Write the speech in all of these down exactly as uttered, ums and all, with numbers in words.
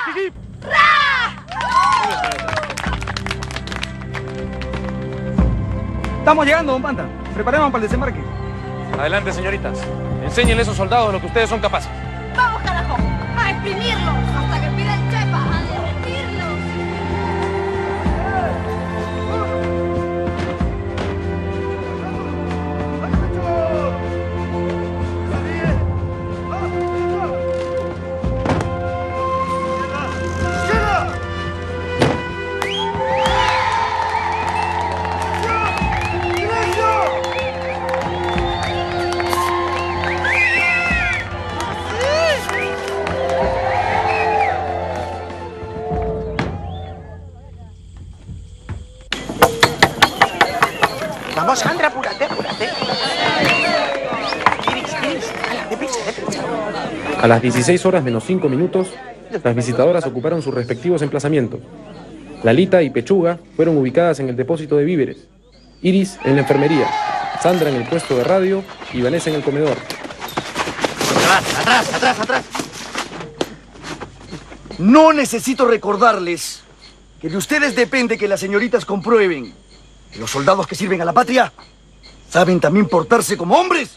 Estamos llegando, don Panta. Preparemos para el desembarque. Adelante, señoritas. Enséñenle a esos soldados de lo que ustedes son capaces. ¡Vamos, carajo! ¡A exprimirlos! ¡Hasta que pida el chepa! ¡A derretirlos! Vamos, Sandra, apúrate, apúrate. Iris, Iris, deprisa, deprisa. A las dieciséis horas menos cinco minutos, las visitadoras ocuparon sus respectivos emplazamientos. Lalita y Pechuga fueron ubicadas en el depósito de víveres, Iris en la enfermería, Sandra en el puesto de radio y Vanessa en el comedor. Atrás, atrás, atrás, atrás. No necesito recordarles que de ustedes depende que las señoritas comprueben que los soldados que sirven a la patria saben también portarse como hombres.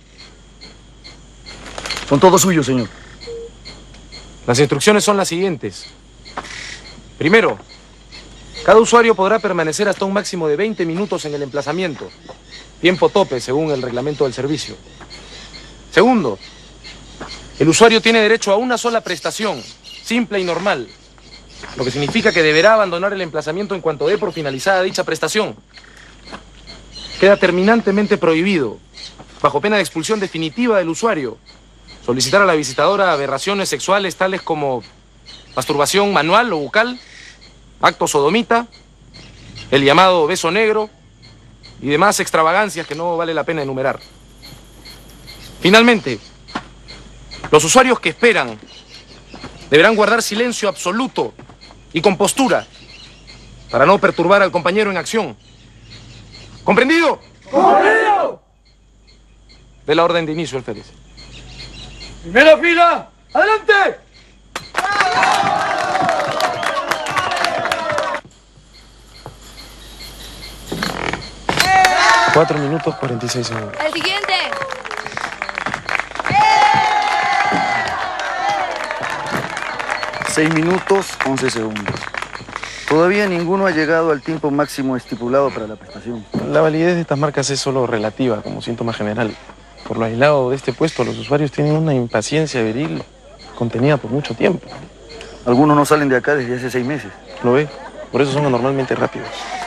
Son todos suyos, señor. Las instrucciones son las siguientes. Primero, cada usuario podrá permanecer hasta un máximo de veinte minutos en el emplazamiento. Tiempo tope, según el reglamento del servicio. Segundo, el usuario tiene derecho a una sola prestación, simple y normal, lo que significa que deberá abandonar el emplazamiento en cuanto dé por finalizada dicha prestación. Queda terminantemente prohibido, bajo pena de expulsión definitiva del usuario, solicitar a la visitadora aberraciones sexuales tales como masturbación manual o bucal, acto sodomita, el llamado beso negro y demás extravagancias que no vale la pena enumerar. Finalmente, los usuarios que esperan deberán guardar silencio absoluto y compostura para no perturbar al compañero en acción. ¿Comprendido? ¡Comprendido! De la orden de inicio, alférez. ¡Primera fila! ¡Adelante! Cuatro minutos, cuarenta y seis segundos. ¡El siguiente! Seis minutos, once segundos. Todavía ninguno ha llegado al tiempo máximo estipulado para la prestación. La validez de estas marcas es solo relativa, como síntoma general. Por lo aislado de este puesto, los usuarios tienen una impaciencia viril contenida por mucho tiempo. Algunos no salen de acá desde hace seis meses. ¿Lo ve? Por eso son anormalmente rápidos.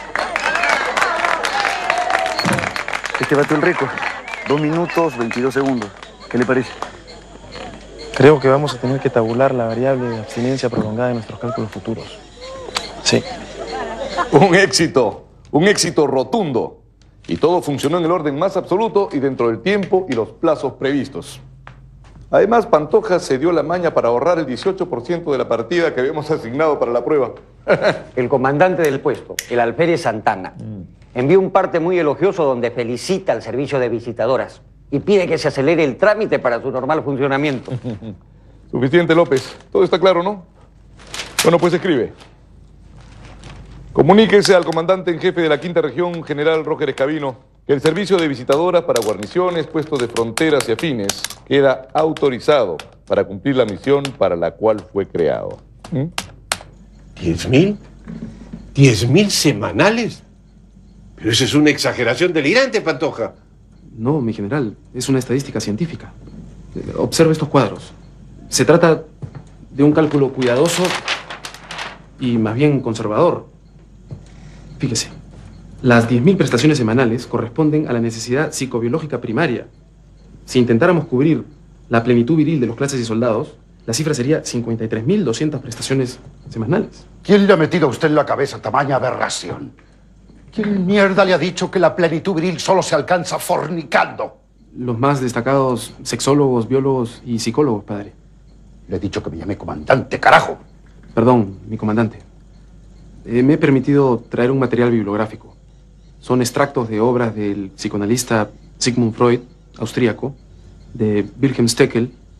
Este batió el récord. Dos minutos, veintidós segundos. ¿Qué le parece? Creo que vamos a tener que tabular la variable de abstinencia prolongada en nuestros cálculos futuros. Sí. Un éxito, un éxito rotundo. Y todo funcionó en el orden más absoluto y dentro del tiempo y los plazos previstos. Además, Pantoja se dio la maña para ahorrar el dieciocho por ciento de la partida que habíamos asignado para la prueba. El comandante del puesto, el alférez Santana, envió un parte muy elogioso donde felicita al servicio de visitadoras y pide que se acelere el trámite para su normal funcionamiento. Suficiente, López. Todo está claro, ¿no? Bueno, pues escribe. Comuníquese al comandante en jefe de la quinta región, general Roger Escabino, que el servicio de visitadoras para guarniciones, puestos de fronteras y afines queda autorizado para cumplir la misión para la cual fue creado. ¿Mm? ¿Diez mil? ¿Diez mil semanales? Pero eso es una exageración delirante, Pantoja. No, mi general, es una estadística científica. Observe estos cuadros. Se trata de un cálculo cuidadoso y más bien conservador. Fíjese, las diez mil prestaciones semanales corresponden a la necesidad psicobiológica primaria. Si intentáramos cubrir la plenitud viril de los clases y soldados, la cifra sería cincuenta y tres mil doscientas prestaciones semanales. ¿Quién le ha metido a usted en la cabeza tamaña aberración? ¿Quién mierda le ha dicho que la plenitud viril solo se alcanza fornicando? Los más destacados sexólogos, biólogos y psicólogos, padre. Le he dicho que me llame comandante, carajo. Perdón, mi comandante. Eh, me he permitido traer un material bibliográfico. Son extractos de obras del psicoanalista Sigmund Freud, austríaco, de Wilhelm Steckel,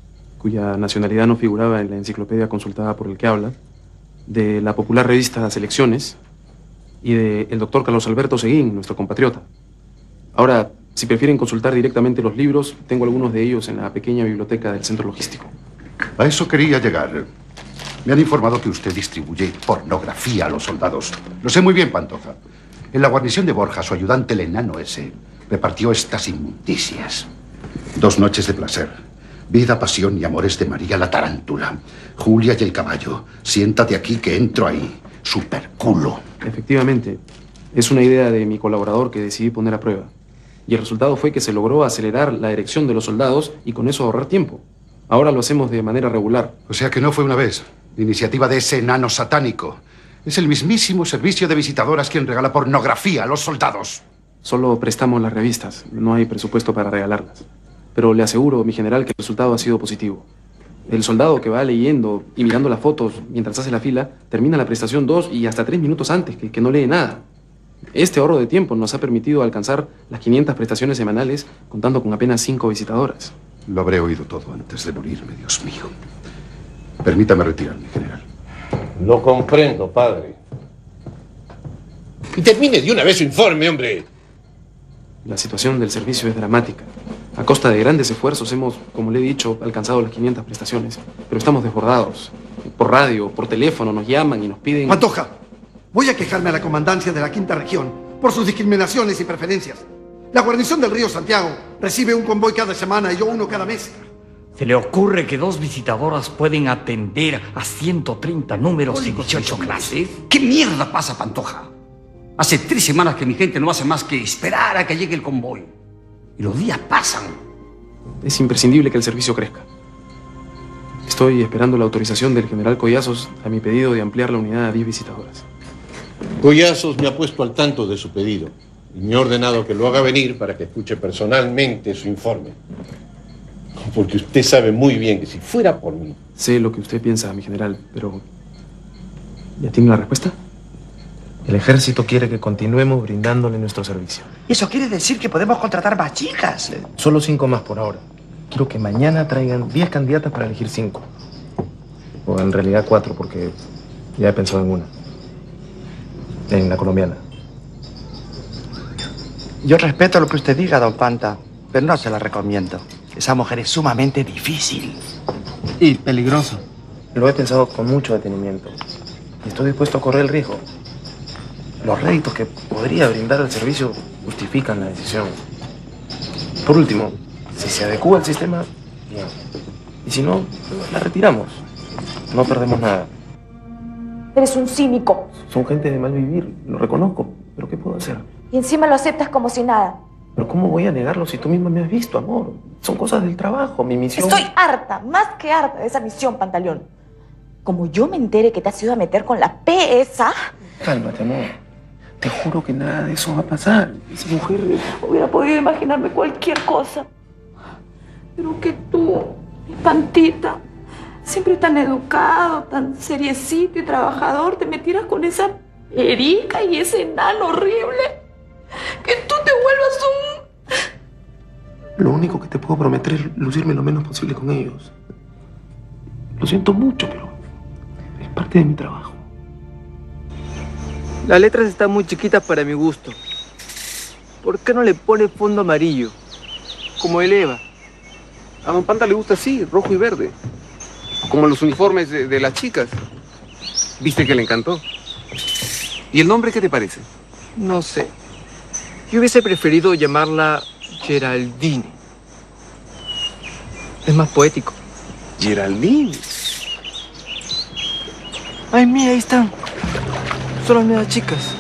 cuya nacionalidad no figuraba en la enciclopedia consultada por el que habla, de la popular revista Selecciones y del doctor Carlos Alberto Seguín, nuestro compatriota. Ahora, si prefieren consultar directamente los libros, tengo algunos de ellos en la pequeña biblioteca del centro logístico. A eso quería llegar. Me han informado que usted distribuye pornografía a los soldados. Lo sé muy bien, Pantoja. En la guarnición de Borja, su ayudante, el enano ese, repartió estas inmundicias. Dos noches de placer. Vida, pasión y amores de María la tarántula. Julia y el caballo. Siéntate aquí que entro ahí. Superculo. Efectivamente, es una idea de mi colaborador que decidí poner a prueba. Y el resultado fue que se logró acelerar la erección de los soldados y con eso ahorrar tiempo. Ahora lo hacemos de manera regular. O sea que no fue una vez. Iniciativa de ese enano satánico. Es el mismísimo servicio de visitadoras quien regala pornografía a los soldados. Solo prestamos las revistas. No hay presupuesto para regalarlas. Pero le aseguro, mi general, que el resultado ha sido positivo. El soldado que va leyendo y mirando las fotos mientras hace la fila, termina la prestación dos y hasta tres minutos antes, que, que no lee nada. Este ahorro de tiempo nos ha permitido alcanzar las quinientas prestaciones semanales, contando con apenas cinco visitadoras. Lo habré oído todo antes de morirme, Dios mío. Permítame retirarme, general. Lo comprendo, padre. Y termine de una vez su informe, hombre. La situación del servicio es dramática. A costa de grandes esfuerzos hemos, como le he dicho, alcanzado las quinientas prestaciones. Pero estamos desbordados. Por radio, por teléfono, nos llaman y nos piden... Pantoja, voy a quejarme a la comandancia de la Quinta Región por sus discriminaciones y preferencias. La guarnición del Río Santiago recibe un convoy cada semana y yo uno cada mes. ¿Se le ocurre que dos visitadoras pueden atender a ciento treinta números y dieciocho clases? ¿Qué mierda pasa, Pantoja? Hace tres semanas que mi gente no hace más que esperar a que llegue el convoy. Y los días pasan. Es imprescindible que el servicio crezca. Estoy esperando la autorización del general Collazos a mi pedido de ampliar la unidad a diez visitadoras. Collazos me ha puesto al tanto de su pedido y me ha ordenado que lo haga venir para que escuche personalmente su informe. Porque usted sabe muy bien que si fuera por mí... Sé lo que usted piensa, mi general, pero... ¿ya tiene la respuesta? El ejército quiere que continuemos brindándole nuestro servicio. Eso quiere decir que podemos contratar más chicas. Solo cinco más por ahora. Quiero que mañana traigan diez candidatas para elegir cinco. O en realidad cuatro, porque ya he pensado en una. En la colombiana. Yo respeto lo que usted diga, don Panta, pero no se la recomiendo. Esa mujer es sumamente difícil. Y peligrosa. Lo he pensado con mucho detenimiento. Y estoy dispuesto a correr el riesgo. Los réditos que podría brindar el servicio justifican la decisión. Por último, si se adecúa al sistema, bien. Y si no, la retiramos. No perdemos nada. Eres un cínico. Son gente de mal vivir, lo reconozco. ¿Pero qué puedo hacer? Y encima lo aceptas como si nada. ¿Pero cómo voy a negarlo si tú misma me has visto, amor? Son cosas del trabajo, mi misión... Estoy harta, más que harta de esa misión, Pantaleón. Como yo me entere que te has ido a meter con la P esa... Cálmate, amor. Te juro que nada de eso va a pasar. Esa mujer... Hubiera podido imaginarme cualquier cosa. Pero que tú, mi Pantita, siempre tan educado, tan seriecito y trabajador, te metieras con esa perica y ese enano horrible. Que tú te vuelvas un... Lo único que te puedo prometer es lucirme lo menos posible con ellos. Lo siento mucho, pero es parte de mi trabajo. Las letras están muy chiquitas para mi gusto. ¿Por qué no le pone fondo amarillo? Como el Eva. A don Panta le gusta así, rojo y verde. Como los uniformes de, de las chicas. ¿Viste que le encantó? ¿Y el nombre qué te parece? No sé. Yo hubiese preferido llamarla Geraldine. Es más poético. Geraldine. Ay, mira, ahí están. Son las nuevas chicas.